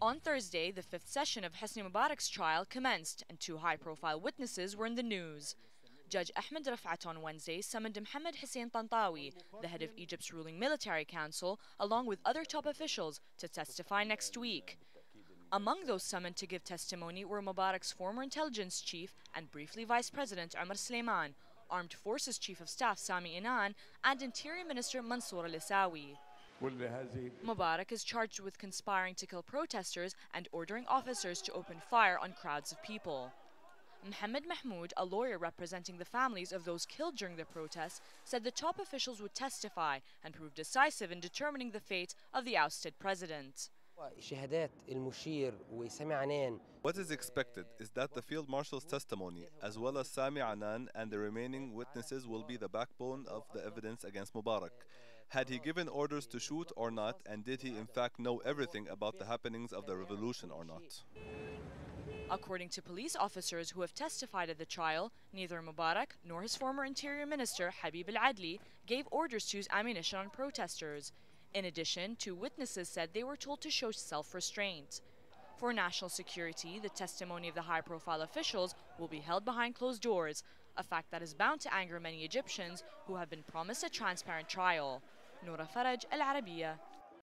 On Thursday, the fifth session of Hosni Mubarak's trial commenced and two high-profile witnesses were in the news. Judge Ahmed Rafat on Wednesday summoned Mohammed Hussein Tantawi, the head of Egypt's ruling military council, along with other top officials to testify next week. Among those summoned to give testimony were Mubarak's former intelligence chief and briefly Vice President Omar Suleiman, Armed Forces Chief of Staff Sami Inan, and Interior Minister Mansour al-Issawi. Mubarak is charged with conspiring to kill protesters and ordering officers to open fire on crowds of people. Mohammed Mahmoud, a lawyer representing the families of those killed during the protests, said the top officials would testify and prove decisive in determining the fate of the ousted president. What is expected is that the Field Marshal's testimony, as well as Sami Anan and the remaining witnesses, will be the backbone of the evidence against Mubarak. Had he given orders to shoot or not, and did he in fact know everything about the happenings of the revolution or not? According to police officers who have testified at the trial, neither Mubarak nor his former Interior Minister Habib al-Adli gave orders to use ammunition on protesters. In addition, two witnesses said they were told to show self-restraint. For national security, the testimony of the high-profile officials will be held behind closed doors, a fact that is bound to anger many Egyptians who have been promised a transparent trial. Noura Faraj, Al Arabiya.